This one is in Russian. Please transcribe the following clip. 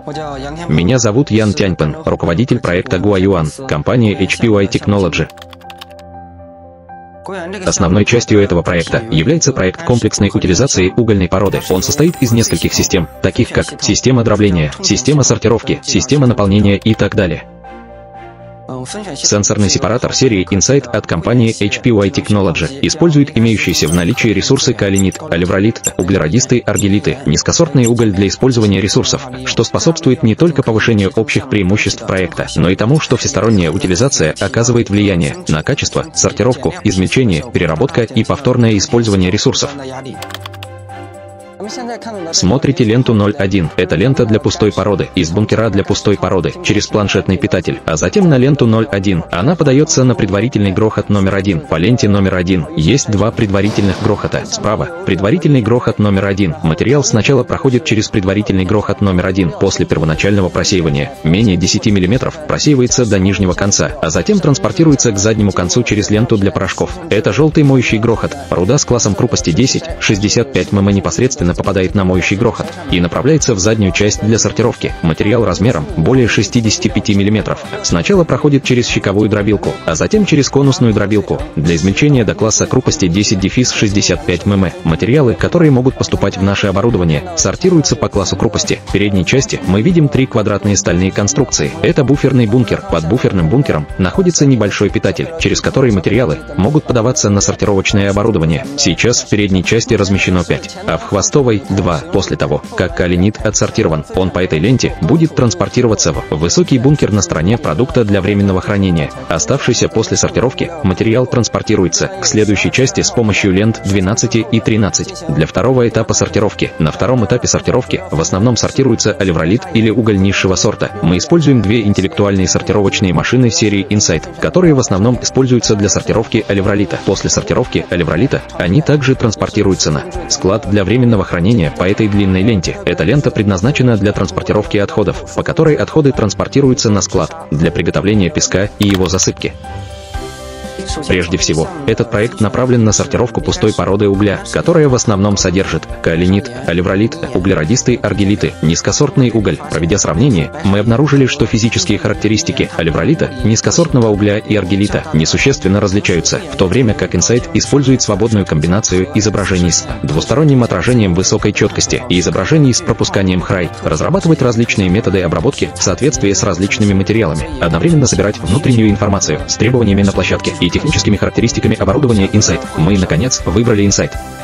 Меня зовут Ян Тяньпэн, руководитель проекта Гуаюан, компания HPY Technology. Основной частью этого проекта является проект комплексной утилизации угольной породы. Он состоит из нескольких систем, таких как система дробления, система сортировки, система наполнения и так далее. Сенсорный сепаратор серии Insight от компании HPY Technology использует имеющиеся в наличии ресурсы каолинит, алевролит, углеродистый аргилиты, низкосортный уголь для использования ресурсов, что способствует не только повышению общих преимуществ проекта, но и тому, что всесторонняя утилизация оказывает влияние на качество, сортировку, измельчение, переработка и повторное использование ресурсов. Смотрите ленту 01. Это лента для пустой породы, из бункера для пустой породы, через планшетный питатель. А затем на ленту 01. Она подается на предварительный грохот номер 1. По ленте номер 1 есть два предварительных грохота. Справа – предварительный грохот номер 1. Материал сначала проходит через предварительный грохот номер 1. После первоначального просеивания, менее 10 мм, просеивается до нижнего конца, а затем транспортируется к заднему концу через ленту для порошков. Это желтый моющий грохот. Руда с классом крупости 10-65 мм непосредственно попадает на моющий грохот и направляется в заднюю часть для сортировки. Материал размером более 65 мм сначала проходит через щековую дробилку, а затем через конусную дробилку для измельчения до класса крупости 10-65 мм. Материалы, которые могут поступать в наше оборудование, сортируются по классу крупости. В передней части мы видим три квадратные стальные конструкции. Это буферный бункер. Под буферным бункером находится небольшой питатель, через который материалы могут подаваться на сортировочное оборудование. Сейчас в передней части размещено 5, а в хвостовой 2. После того, как каолинит отсортирован, он по этой ленте будет транспортироваться в высокий бункер на стороне продукта для временного хранения. Оставшийся после сортировки материал транспортируется к следующей части с помощью лент 12 и 13 для второго этапа сортировки. На втором этапе сортировки в основном сортируется алевролит или уголь низшего сорта. Мы используем две интеллектуальные сортировочные машины серии Insight, которые в основном используются для сортировки алевролита. После сортировки алевролита они также транспортируются на склад для временного хранения по этой длинной ленте. Эта лента предназначена для транспортировки отходов, по которой отходы транспортируются на склад для приготовления песка и его засыпки. Прежде всего, этот проект направлен на сортировку пустой породы угля, которая в основном содержит каолинит, алевролит, углеродистый аргилиты, низкосортный уголь. Проведя сравнение, мы обнаружили, что физические характеристики алевролита, низкосортного угля и аргилита несущественно различаются, в то время как Insight использует свободную комбинацию изображений с двусторонним отражением высокой четкости и изображений с пропусканием HRI, разрабатывать различные методы обработки в соответствии с различными материалами, одновременно собирать внутреннюю информацию с требованиями на площадке и техническими характеристиками оборудования Insight. Мы, наконец, выбрали Insight.